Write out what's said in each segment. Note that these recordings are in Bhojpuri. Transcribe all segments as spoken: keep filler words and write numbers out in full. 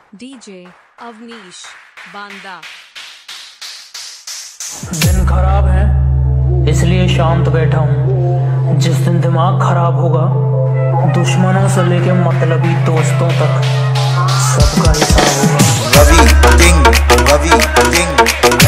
डीजे अवनीश बांदा। दिन खराब है इसलिए शांत बैठा हूँ। जिस दिन दिमाग खराब होगा दुश्मनों से लेके मतलबी दोस्तों तक सबका हिसाब होगा। Ravi king Ravi king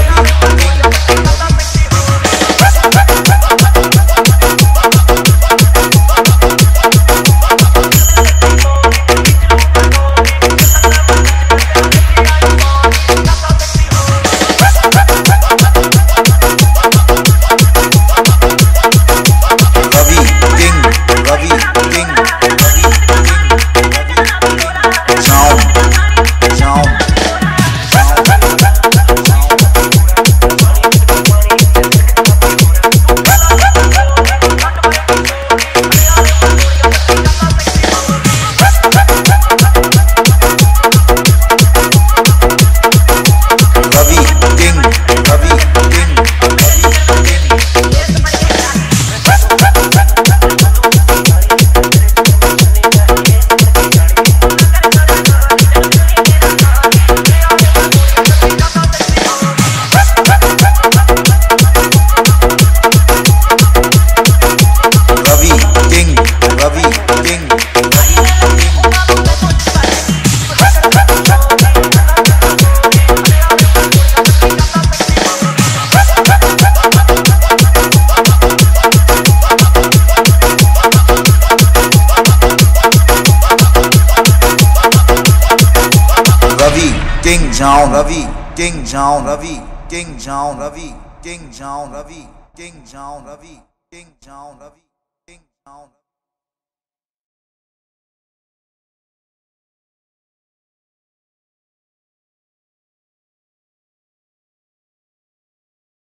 King John Ravi King John Ravi King John Ravi King John Ravi King John Ravi King John Ravi King John